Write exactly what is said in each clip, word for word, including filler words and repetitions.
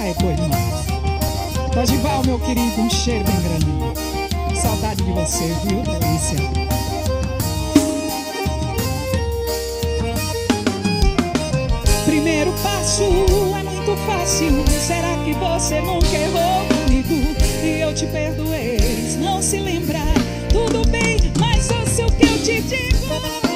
Ai, pois não. Dorival, meu querido, um cheiro bem grande. Saudade de você, viu, delícia? Primeiro passo é muito fácil. Será que você nunca errou comigo? E eu te perdoei, não se lembrar. Tudo bem, mas ouça o que eu te digo.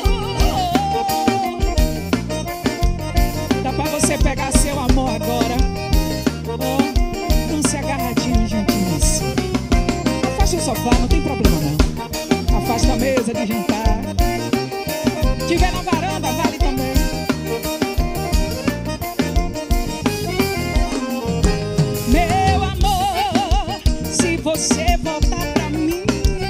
Dá pra você pegar seu amor agora. Oh, não se agarradinho juntinho assim. Afasta o sofá, não tem problema não. Afasta a mesa de jantar. Tiver na varanda, vale também. Meu amor, se você voltar pra mim,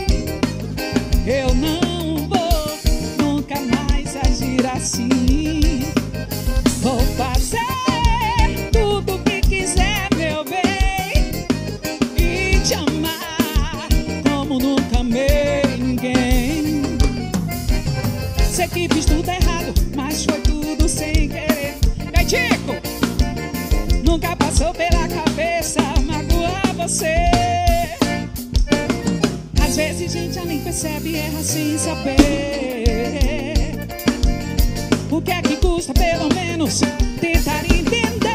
eu não vou nunca mais agir assim. Vou fazer tudo que quiser, meu bem, e te amar como nunca amei ninguém. Sei que fiz tudo errado, mas foi tudo sem querer. Ei, Tico, nunca passou pela cabeça magoar você. Às vezes a gente já nem percebe e erra sem saber. O que é que custa pelo menos tentar entender?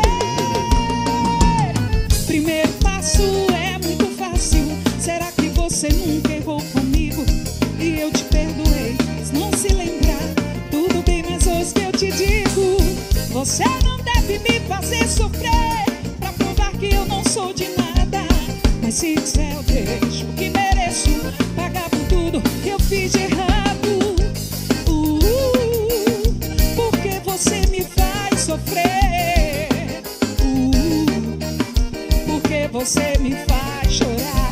Primeiro passo é muito fácil. Será que você nunca errou comigo? E eu te perdoei, mas não se lembrar. Tudo bem, mas hoje que eu te digo, você não deve me fazer sofrer pra provar que eu não sou de nada. Mas se quiser eu deixo o que mereço, pagar por tudo que eu fiz de errado. Você me faz sofrer, uh, porque você me faz chorar,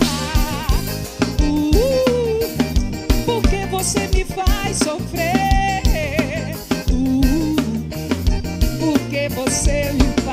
uh, porque você me faz sofrer, uh, porque você me